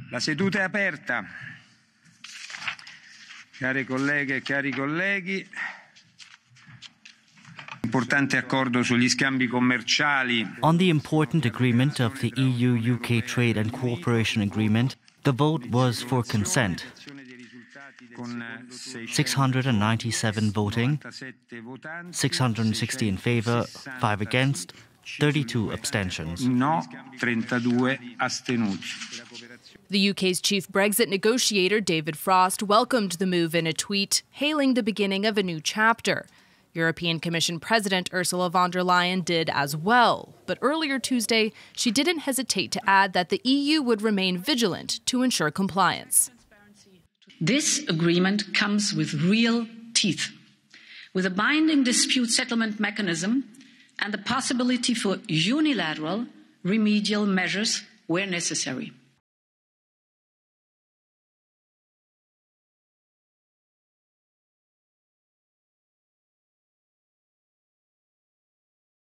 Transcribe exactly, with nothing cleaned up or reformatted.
La seduta è aperta. Care colleghe e cari colleghi, importante accordo sugli scambi commerciali. On the important agreement of the E U U K Trade and Cooperation Agreement, the vote was for consent. six hundred ninety-seven voting, six hundred sixty in favour, five against, thirty-two abstentions. No, trentadue astenuti. The U K's chief Brexit negotiator, David Frost, welcomed the move in a tweet, hailing the beginning of a new chapter. European Commission President Ursula von der Leyen did as well. But earlier Tuesday, she didn't hesitate to add that the E U would remain vigilant to ensure compliance. This agreement comes with real teeth, with a binding dispute settlement mechanism and the possibility for unilateral remedial measures where necessary.